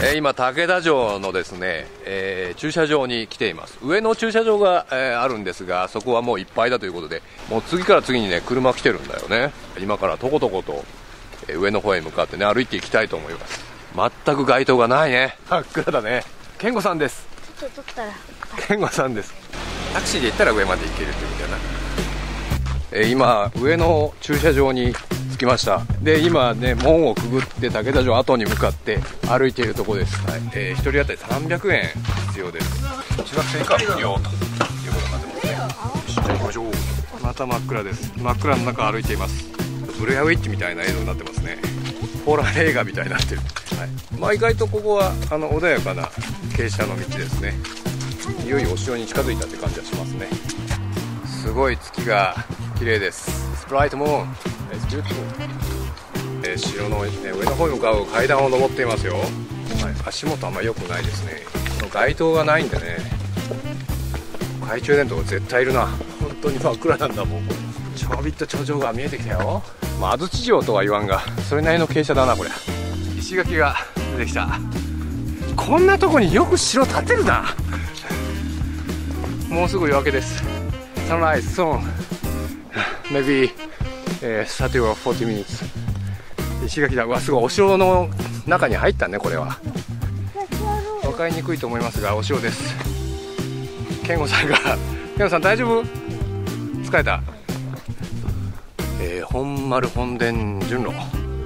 今竹田城のですね、駐車場に来ています。上の駐車場が、あるんですが、そこはもういっぱいだということで、もう次から次にね車来てるんだよね。今からとことこと、上の方へ向かってね歩いていきたいと思います。全く街灯がないね。真っ暗だね。健吾さんです。 ちょっと撮ったら健吾さんです。タクシーで行ったら上まで行けるってことだな。今上の駐車場に着きました。で今ね門をくぐって竹田城跡に向かって歩いているところです。はい、1人当たり300円必要です。中学生以下は無料ということになってますね。じゃあ行きましょう。また真っ暗です。真っ暗の中歩いています。ブレアウィッチみたいな映像になってますね。ホラー映画みたいになってる。はい、まあ意外とここは穏やかな傾斜の道ですね。いよいよお城に近づいたって感じがしますね。すごい月が綺麗です。スプライトムーン、城の、上の方に向かう階段を登っていますよ。はい、足元あんま良くないですね。街灯がないんでね。懐中電灯が絶対いるな。本当に真っ暗なんだもん。ちょびっと頂上が見えてきたよ。まあ安土城とは言わんが、それなりの傾斜だなこれ。石垣が出てきた。こんなとこによく城建てるな。もうすぐ夜明けです。Sunrise soon. Maybe 30 or 40 minutes. 石垣だ。うわ、すごい。お城の中に入ったね、これは。分かりにくいと思いますが、お城です。健吾さんが、健吾さん大丈夫？疲れた？本丸本殿順路。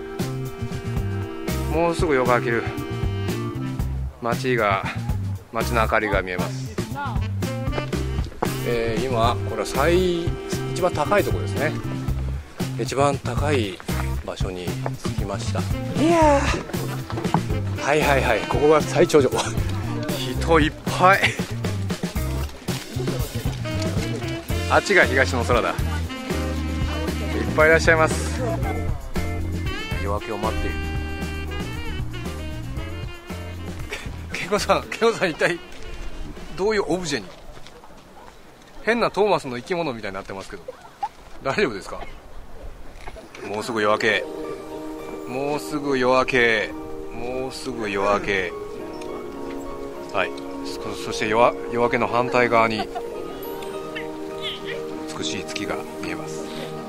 もうすぐ夜が明ける。街の明かりが見えます。今これは一番高いところですね。一番高い場所に着きました。いやー、はいはいはい、ここが最頂上。人いっぱい。あっちが東の空だ。いっぱいいらっしゃいます。夜明けを待っている。健吾さん一体どういうオブジェに？変なトーマスの生き物みたいになってますけど、大丈夫ですか？もうすぐ夜明け、もうすぐ夜明け、もうすぐ夜明け。はい、そして夜明けの反対側に美しい月が見えます。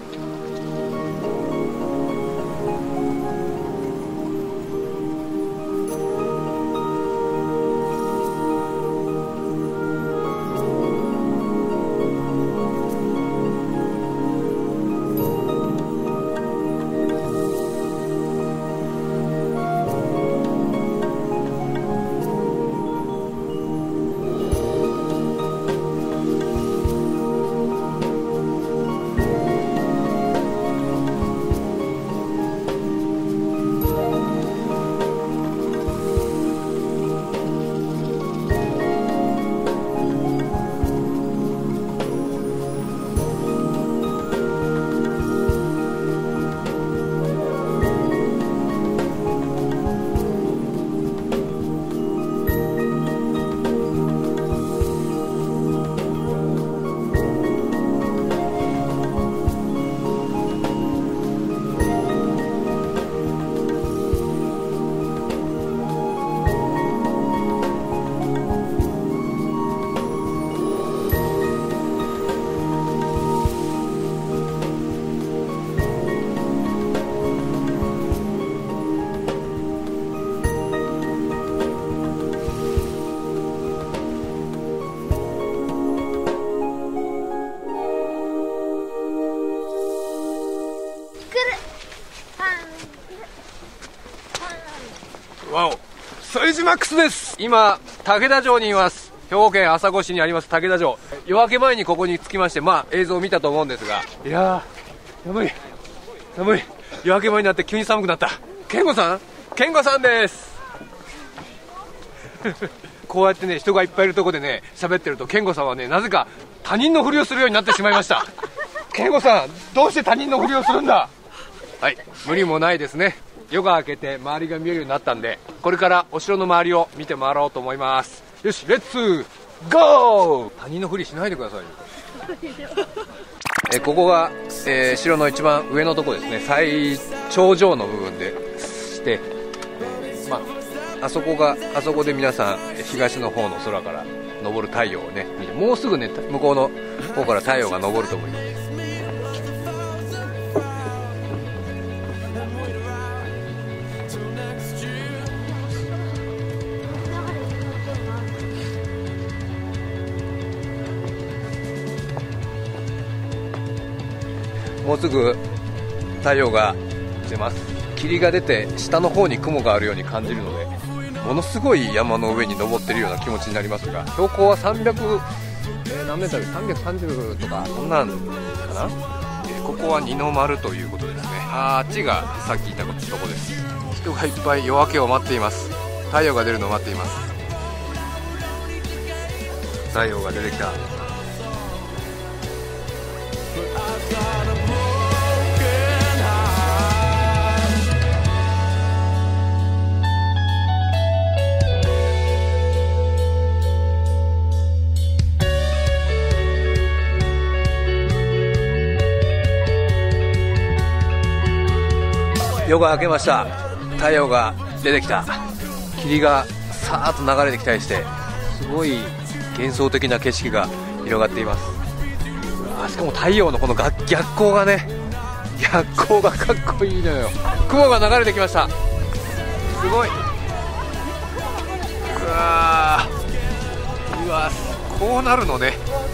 わお、副島マックスです。今竹田城にいます。兵庫県朝来市にあります竹田城。夜明け前にここに着きまして、まあ映像を見たと思うんですが、いやー寒い夜明け前になって急に寒くなった。健吾さんですこうやってね、人がいっぱいいるところでね喋ってると、健吾さんはね、なぜか他人のふりをするようになってしまいました。健吾さん、どうして他人のふりをするんだ。はい、無理もないですね。夜が明けて周りが見えるようになったんで、これからお城の周りを見て回ろうと思います。よし、レッツゴー。他人のふりしないでくださいよここが、城の一番上のところですね。最頂上の部分でして、 あそこで皆さん東の方の空から昇る太陽をね見て、もうすぐね向こうの方から太陽が昇ると思います。もうすぐ太陽が出ます。霧が出て下の方に雲があるように感じるので、ものすごい山の上に登ってるような気持ちになりますが、標高は300、何メートル、330とかそんなんかな。ここは二の丸ということですね。あっちがさっきいたとこです。人がいっぱい夜明けを待っています。太陽が出るのを待っています。太陽が出てきた。夜が明けました。太陽が出てきた。霧がさーっと流れてきたりして、すごい幻想的な景色が広がっています。しかも太陽のこの逆光がね、逆光がかっこいいのよ。雲が流れてきました。すごい。うわこうなるのね。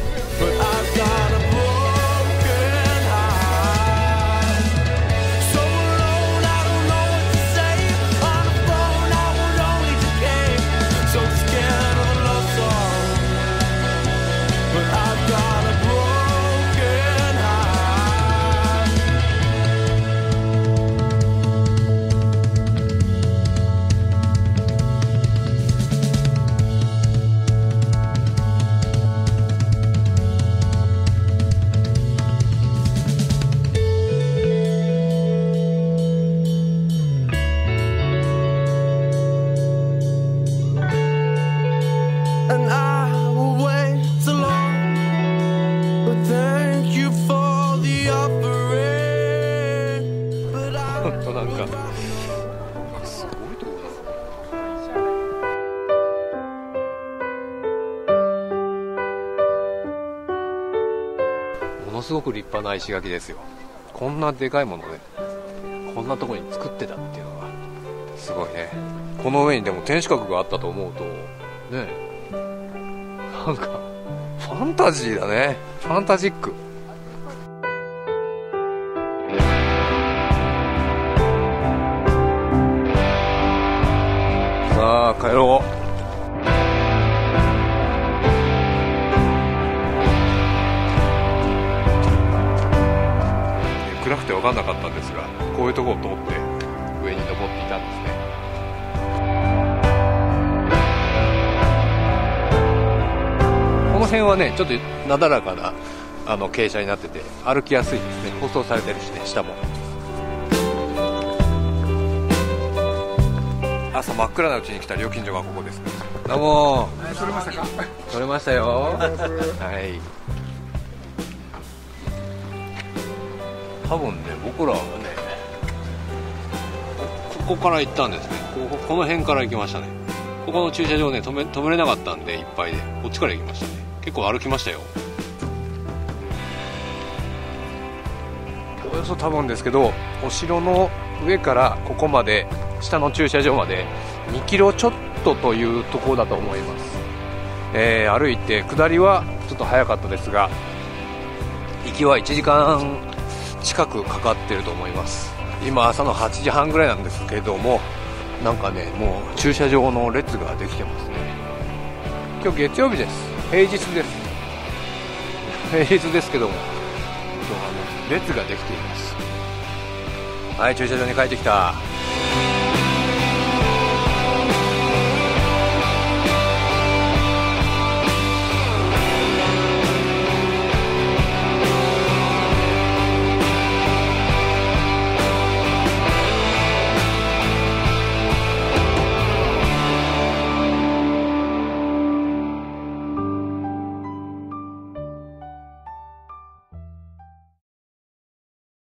なんかすごいところだ。ものすごく立派な石垣ですよ。こんなでかいものでこんなところに作ってたっていうのがすごいね。この上にでも天守閣があったと思うとね、なんかファンタジーだね。ファンタジック。さあ帰ろう。暗くて分かんなかったんですが、こういうとこを通って上に登っていたんですね。この辺はねちょっとなだらかな傾斜になってて歩きやすいですね。舗装されてるしね、下も。朝真っ暗なうちに来た料金所がここですね。どうも。 撮れましたか？ 撮れましたよ。はい。多分ね、僕らはね、ここから行ったんですね。この辺から行きましたね。ここの駐車場ね、止めれなかったんでいっぱいで、こっちから行きましたね。結構歩きましたよ。およそ多分ですけど、お城の上からここまで下の駐車場まで2キロちょっとというところだと思います。歩いて下りはちょっと早かったですが、行きは1時間近くかかってると思います。今朝の8時半ぐらいなんですけども、なんかねもう駐車場の列ができてますね。今日月曜日です。平日です。平日ですけども列ができています。はい、駐車場に帰ってきた。